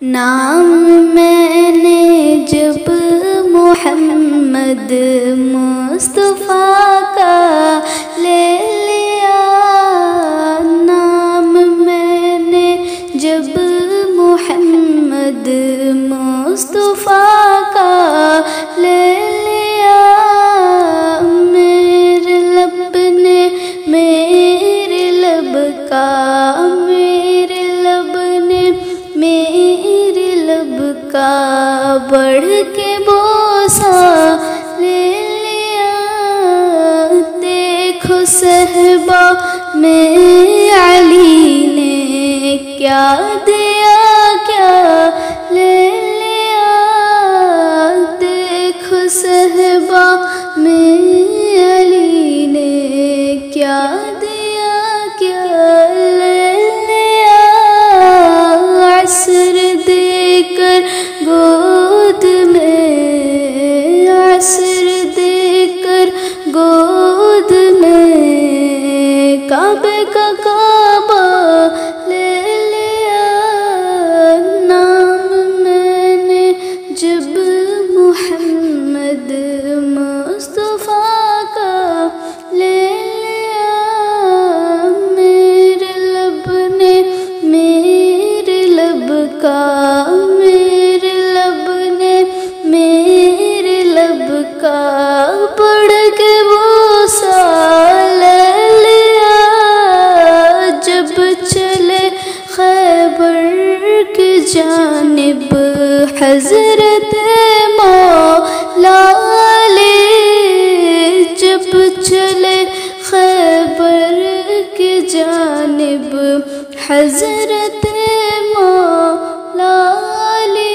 نام میں نے جب محمد مصطفیٰ کا لے لیا، نام میں نے جب محمد مصطفیٰ کا لے لیا، میرے لب نے میرے لب کا، میرے لب نے میرے لب کا بڑھ کے بوسہ لے لیا۔ دیکھو صحبہ میں علی نے کیا دیا کیا لے لیا، دیکھو صحبہ میں علی نے کیا دیا کیا لے لیا۔ عصر دے کر گود میں، عصر دے کر گود میں، کعبے کا کعبہ لے لیا۔ نام میں نے جب محمد مصطفیٰ کا لے لیا، میرے لب نے میرے لب کا، میرے لب نے میرے لب کا بڑھ کے بوسہ لے لیا۔ جب چلے خیبر کی جانب حضرت مولا علی، جب چلے خیبر کی جانب حضرت مولا علی،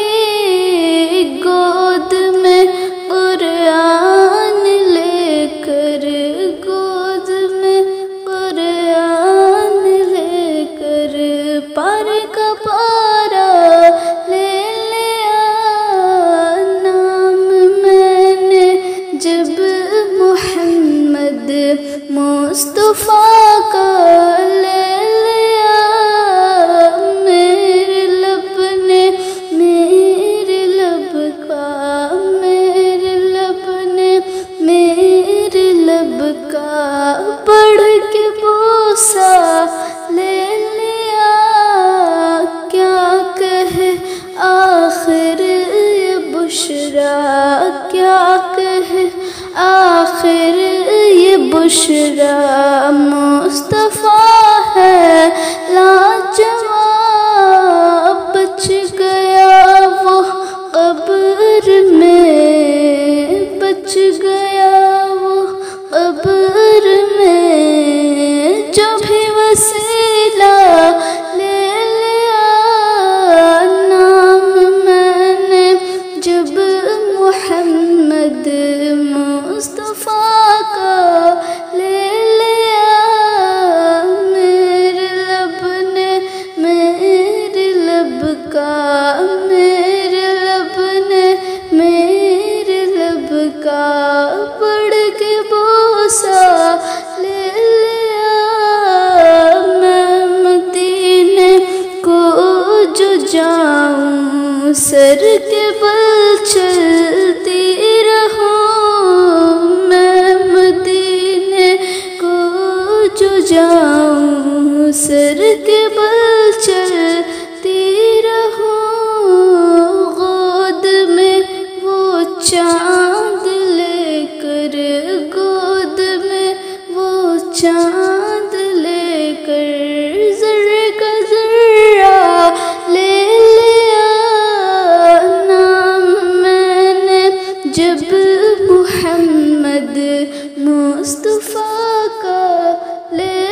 گود میں قرآن لے کر، گود میں قرآن لے کر پار کا پارا لے لیا۔ نام میں نے جب محمد مصطفیٰ کا لے لیا، میرے لب نے میرے لب کا، میرے لب نے میرے لب کا بڑھ کے بوسہ لے لیا۔ کیا کہے آخر یہ بشریٰ، کیا کہے آخر یہ بشریٰ، مصطفیٰ ہے لاجواب، بچ گیا وہ قبر میں، بچ گیا وہ قبر میں، جو بھی وسیلہ لے لیا۔ نام میں نے جب محمد مصطفیٰ کا لے لیا، میرے لب نے میرے لب کا، میرے لب نے میرے لب کا بڑھ کے بوسہ لے لیا۔ میں مدینے کو جو جاؤں، سر کے بل چلتی رہوں، میں مدینے کو جو جاؤں، سر کے بل چلتی رہوں، گود میں وہ چاند لے کر، گود میں وہ چاند لے کر ذرے کا ذرہ لے لیا۔ نام میں نے جب محمد مصطفیٰ کا لے